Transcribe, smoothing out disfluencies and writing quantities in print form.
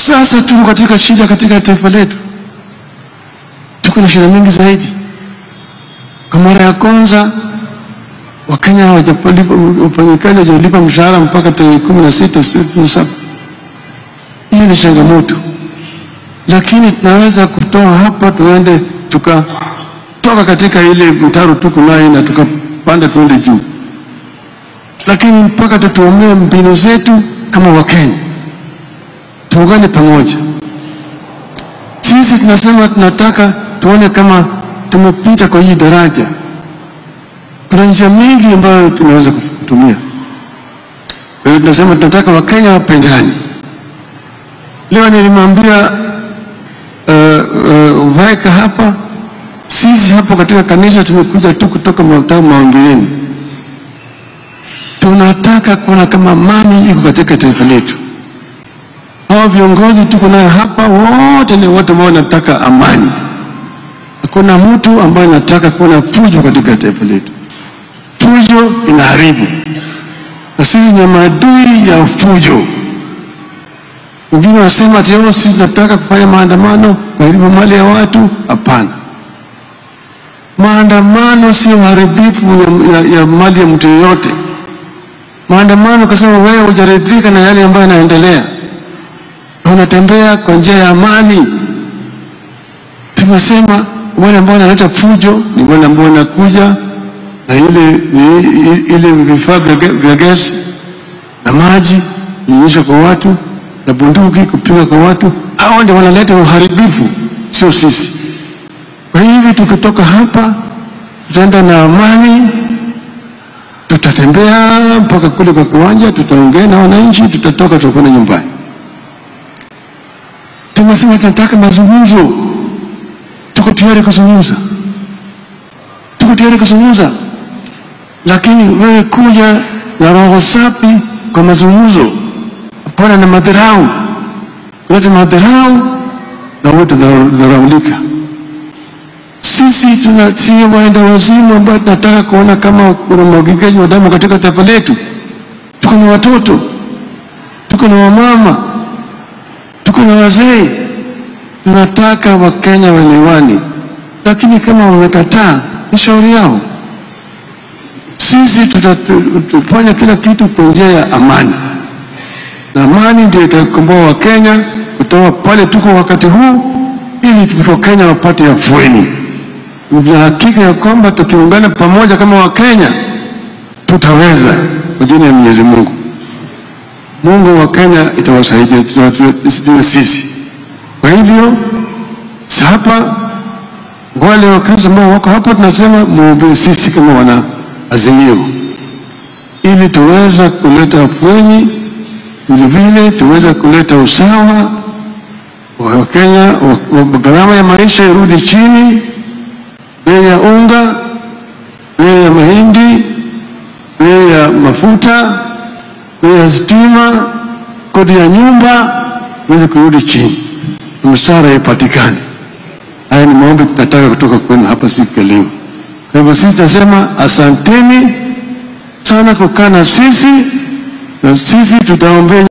Sasa tuko katika shida katika taifa letu. Tuko na shida nyingi zaidi. Kwa mara ya kwanza Wakenya hawajalipa, wafanyikazi hawajalipa mshahara mpaka tarehe 16. Hii ni changamoto. Lakini tunaweza kutoa hapa tuende tukatoka katika ile mtaro tuko nayo na tukapanda tuende juu. Lakini mpaka tutuomee mbinu zetu kama Wakenya. Tuungane pamoja. Sisi tunasema tunataka tuone kama tumepita kwa hii daraja. Kuna njia mingi ambayo tunaweza kutumia. Kwa hiyo tunasema tunataka Wakenya wapendane. Leo nilimwambia Waika hapa, sisi hapo katika kanisa tumekuja tu kutoka maombieni. Tunataka kuona kama amani iko katika taifa letu. Hao viongozi tuko nayo hapa wote ni watu ambao wanataka amani. Hakuna mtu ambaye anataka kuona fujo katika taifa letu. Fujo inaharibu. Na sisi ni maadui ya fujo. Wengine wanasema ati sisi tunataka kufanya maandamano kuharibu mali ya watu. Hapana. Maandamano si uharibifu ya mali ya mtu yoyote. Maandamano kusema wewe hujaridhika na yale ambayo yanaendelea. Unatembea kwa njia ya amani. Tumesema wale ambao wanaleta fujo ni wale ambao wanakuja na ile vifaa vya gesi na maji kunyesha kwa watu na bunduki kupiga kwa watu. Hao ndio wanaleta uharibifu, sio sisi. Kwa hivyo tukitoka hapa tutaenda na amani, tutatembea mpaka kule kwa kiwanja, tutaongea na wananchi, tutatoka tutakwenda nyumbani. Tumesema tunataka mazungumzo. Tuko tayari kuzungumza. Tuko tayari kuzungumza. Lakini wewe kuja na roho safi kwa mazungumzo. Hapana na madharau. Kuleta madharau na wote dharaulika. Sisi tunatia waenda wazimu ambao tunataka kuona kama kuna mwagikaji wa damu katika taifa letu. Tuko na watoto. Tuko na wamama. Tuko na wazee. Tunataka Wakenya waelewane. Lakini kama wamekataa, ni shauri yao. Sisi tutafanya kila kitu kwa njia ya amani. Na amani ndio itakomboa Wakenya kutoka pale tuko wakati huu ili Wakenya wapate afueni. Na hakika ya kwamba tukiungana pamoja kama Wakenya tutaweza kwa jina la Mwenyezi Mungu. Mungu wa Kenya itawasaidia sisi. Kwa hivyo hapa wale Wakristo ambao wako hapa tunasema muombe sisi kama wana Azimio ili tuweza kuleta afueni, vile vile tuweza kuleta usawa wa Kenya, gharama ya maisha irudi chini, bei ya unga, bei ya mahindi, bei ya mafuta, bei ya stima, kodi ya nyumba iweze kurudi chini, mshahara ipatikane. Haya ni maombi tunataka kutoka kwenu hapa siku ya leo. Kwa hivyo sisi tunasema asanteni sana kukaa na sisi, na sisi tutaombea